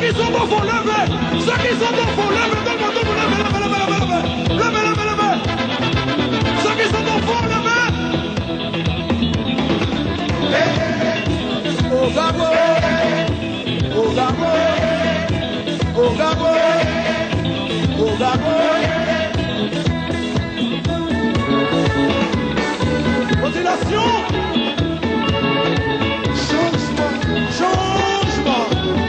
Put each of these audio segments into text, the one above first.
qui sont au fond, levez. Ceux qui sont au fond, levez. Levez. Ceux qui sont au fond, levez. Au Gabo. Au Gabo. Au Gabo. Au Gabo. Modulation. Changement.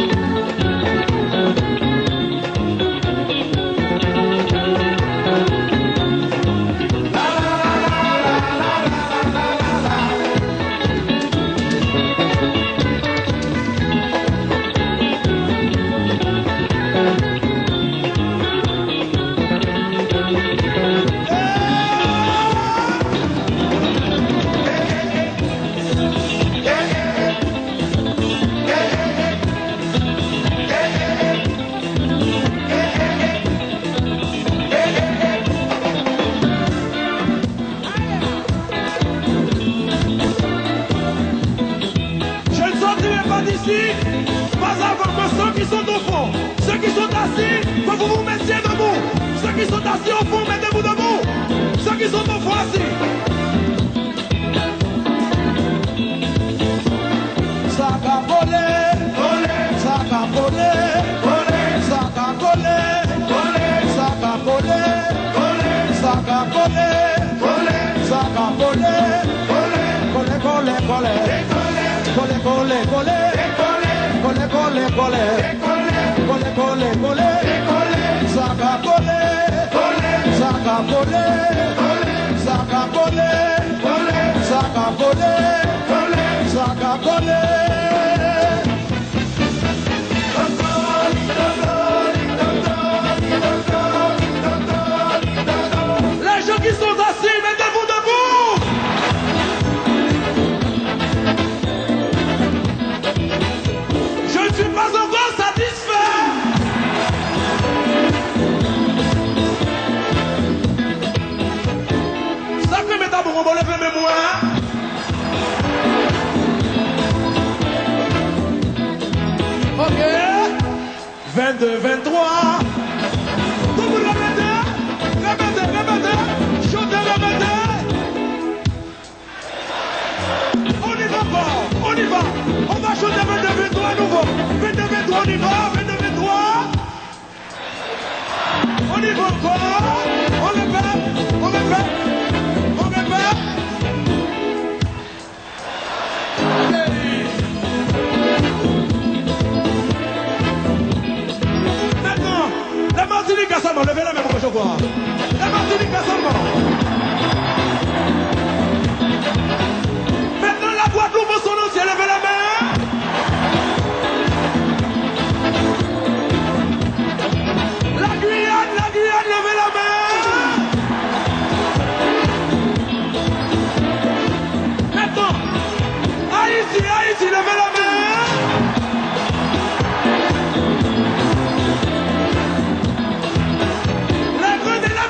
Pas avant que ceux qui sont au fond, ceux qui sont assis, que vous vous mettiez debout. Ceux qui sont assis au fond, mettez-vous debout. Ceux qui sont au fond assis. Ça va voler, ça va voler, ça va voler, ça va voler, ça va voler, ça va voler, coller. Ça va voler. Les gens qui sont assis, mettez-vous debout. Je ne suis pas encore satisfait. Ça que mes tabous vont lever mes moyens. Ok. 22, 23. Tout le monde répétez. Chantez, répétez. On y va encore. On y va. On va chanter 22, 23 à nouveau. 22, 23, on y va. 22, 23. On y va encore. On répète. Maintenant, la Martinique à seulement. Levez la main pour que je vois. La Martinique à seulement. Maintenant, la Guadeloupe son nom, levez la main. La Guyane, levez la main. Maintenant, Haïti, levez la main. La Grenade,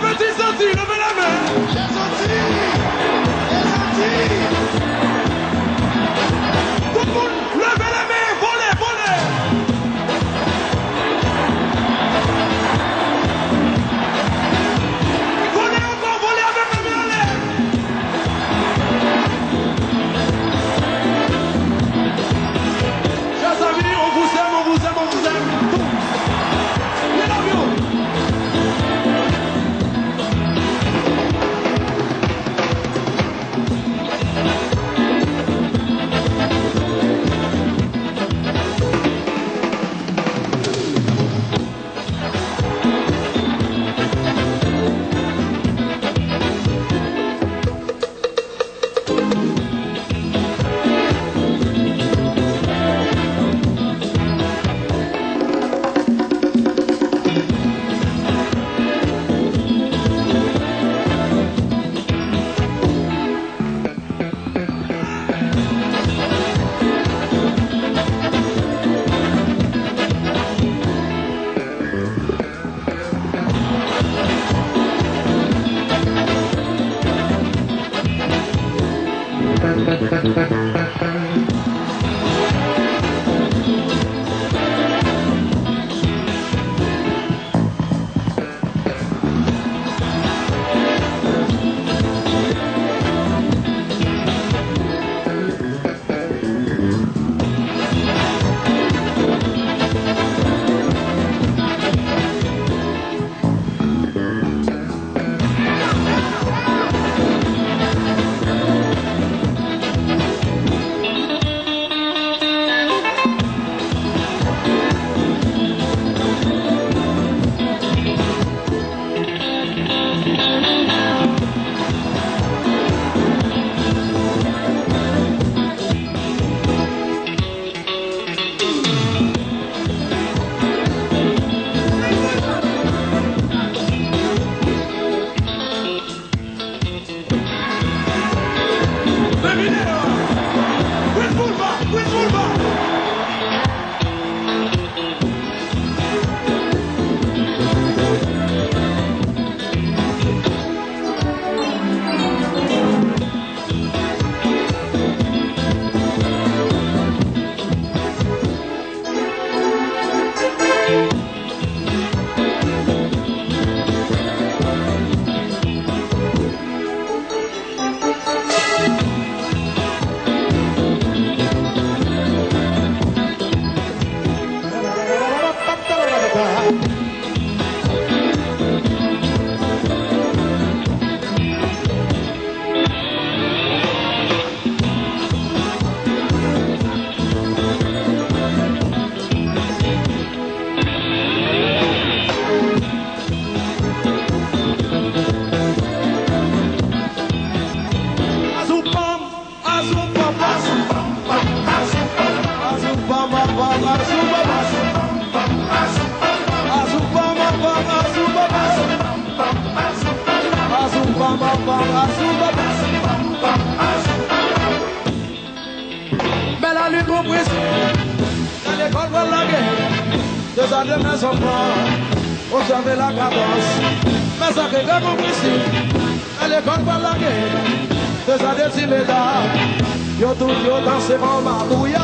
Mais la lutte comprise, dans l'école pour la guerre, 2 ans de maison forte, observer la cadence. Mais ça que j'ai compris, dans l'école pour la guerre, 2 ans de timida, yo tout yo dansé pour ma bouilla.